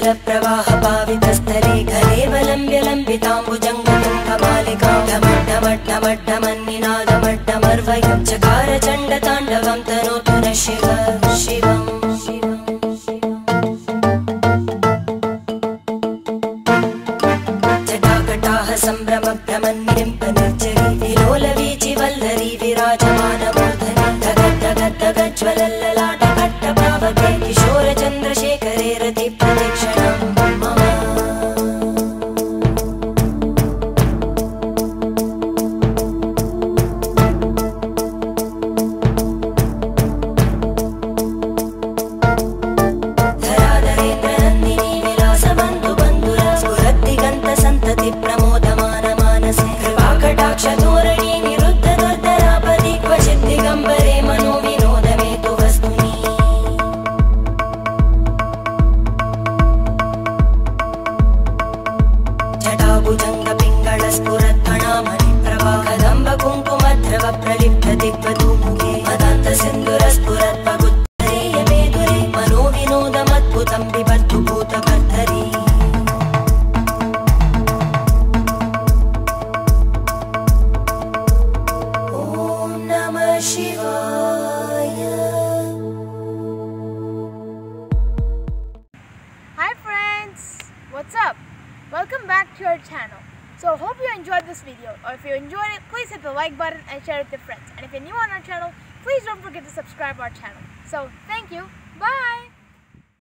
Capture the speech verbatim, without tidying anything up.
जलप्रवाहपावितस्थले घरेवलम्ब्य लम्बिताम्बुजङ्गतुङ्गमालिकां ढमड्ढमड्ढमड्ढमन्निनादमड्ढमर्वयं चकार चण्डताण्डवं तनोतु नः शिव शिवम् जटाकटाः सम्भ्रमभ्रमन्निम्पनिर्जरी विलोलवीचि वल्लरी विराजमानमूर्धनि धगद्धगद्धगज्ज्वलल्ललाटकट्टपावके किशोरचन्द्रशेखरे रतिप्रदक्षिणं मम धराधरेन्द्रनन्दिनी विलासबन्धुबन्धुर स्फुरद्दिगन्तसन्तति प्रमोदमानमानसे कृपाकटाक्षधोरणी निरुद्धदुर्धरापदि क्वचित् दिगम्बरे मनोविनोदमेतु वस्तुनि जटाभुजङ्गपिङ्गळस्फुरत्फणामणिप्रभा कदम्बकुङ्कुमद्रव प्रलिप्तदिग्वधूमुखे मदान्तसिन्धुरस्फुरत्पगुत्तरे यमेदुरे मनोविनोदमद्भुतं बिभर्तु भूतकर्धरी ॐ नमः शिवाय। Hi friends, what's up? Welcome back to our channel. So hope you enjoyed this video, or if you enjoyed it, please hit the like button and share it with your friends. And if you're new on our channel, please don't forget to subscribe our channel. So thank you, bye!